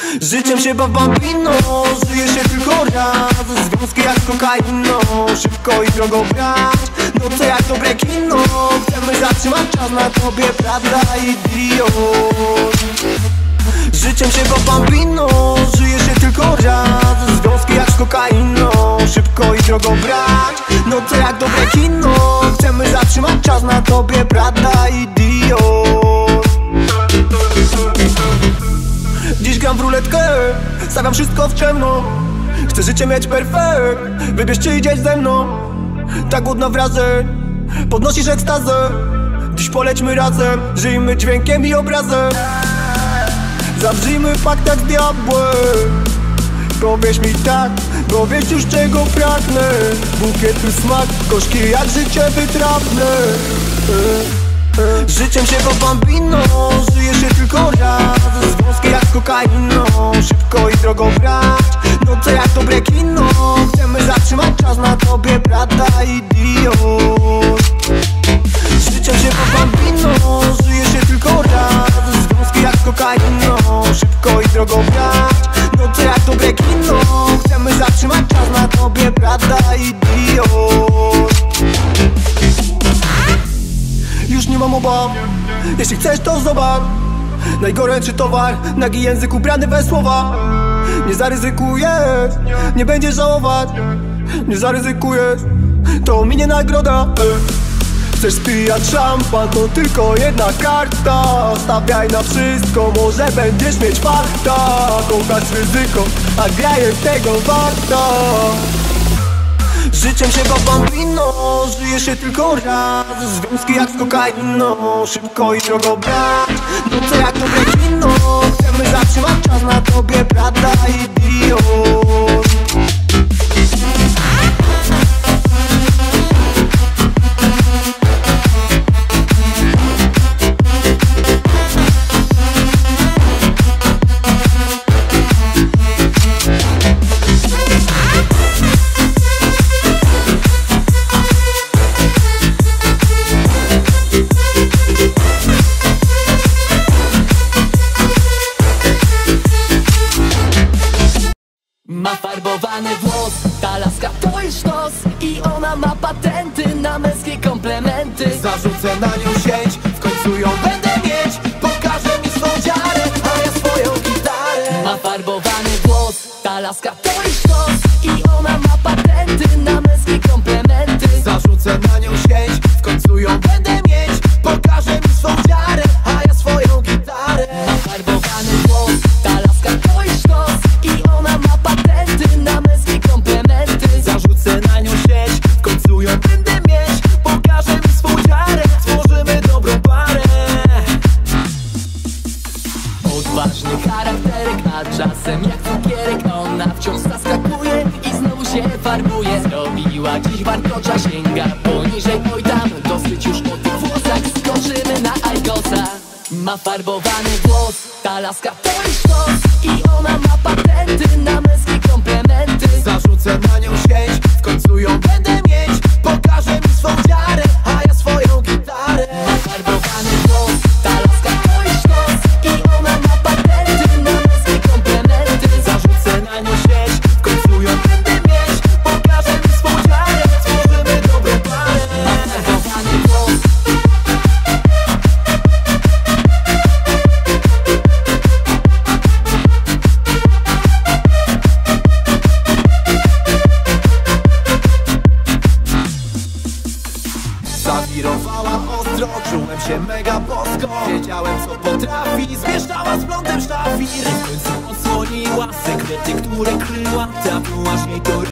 Życiem się baw bambino, żyje się tylko raz. Związki jak kokainą, szybko i drogo brać. No to jak dobre kino, chcemy zatrzymać czas na tobie, prawda idiot. Życiem się baw bambino, żyje się tylko raz. Związki jak z kokainą, szybko i drogo brać. No to jak dobre kino, chcemy zatrzymać czas na tobie, prawda idiot. Dziś gram w ruletkę, stawiam wszystko w ciemno. Chcę życie mieć perfekt, wybierz czy idziesz ze mną. Tak głodna wrazę, podnosisz ekstazę. Dziś polećmy razem, żyjmy dźwiękiem i obrazem. Zawrzyjmy pakt jak z diabłem. Powiedz mi tak, bo wiesz już czego pragnę. Bukietu smak, gorzki jak życie wytrawne. Życiem się baw bambino, żyje się tylko raz. Związki jak z kokainą, szybko i drogo brać. No to jak dobre kino, chcemy zatrzymać czas na tobie, prawda idiot. Życiem się baw bambino, żyje się tylko raz. Związki jak z kokainą, szybko i drogo brać. No to jak dobre kino, chcemy zatrzymać czas na tobie, prawda idiot. Już nie mam obaw, jeśli chcesz to zobacz. Najgorętszy towar, nagi język ubrany we słowa. Nie zaryzykujesz, nie będziesz żałować. Nie zaryzykujesz, to minie nagroda. Chcesz spijać szampan, to tylko jedna karta. Stawiaj na wszystko, może będziesz mieć farta. Kochać ryzyko, a gra jest tego warta. Życiem się baw bambino, żyje się tylko raz. Związki jak z kokainą, szybko i drogo brać. No to jak dobre kino, chcemy zatrzymać czas na tobie, prawda idiot. Ma farbowany włos, ta laska to już nos. I ona ma patenty na męskie komplementy. Zarzucę na nią sieć, w końcu ją będę mieć. Pokażę mi swą dziarę, a ja swoją gitarę. Ma farbowany włos, ta laska to już nos. I ona ma patenty na męskie komplementy. Zarzucę na nią sieć, w końcu ją będę mieć. Pokażę mi swą dziarę, a ja swoją gitarę. Ma farbowany włos, ta laska to już nos. I ona ma patenty na męskie komplementy. Zarzucę na nią sieć, w końcu ją będę mieć. Pokażę mi swą dziarę, stworzymy dobrą parę. Odważny charakterek, a czasem jak cukierek. Ona wciąż zaskakuje i znowu się farbuje. Zrobiła dziś warkocza, sięga poniżej. Oj tam, dosyć już o tych włosach. Skoczymy na Aygosa. Ma farbowany włos, ta laska to już nos. I ona ma patenty na męskie komplementy. Zarzucę na nią sieć, w końcu ją będę mieć. Pokażę mi swą dziarę, a ja swoją gitarę. Ma farbowany włos, ta laska to już nos. I ona ma patenty na męskie komplementy. Zarzucę na nią sieć, w końcu ją będę mieć. Pokażę mi swą dziarę, stworzymy dobrą parę. Ma farbowany włos. Zawirowała ostro, czułem się mega bosko. Wiedziałem co potrafi, zmieszała z blondem sztafir. W końcu odsłoniła sekrety, które kryła. Trafił aż jej to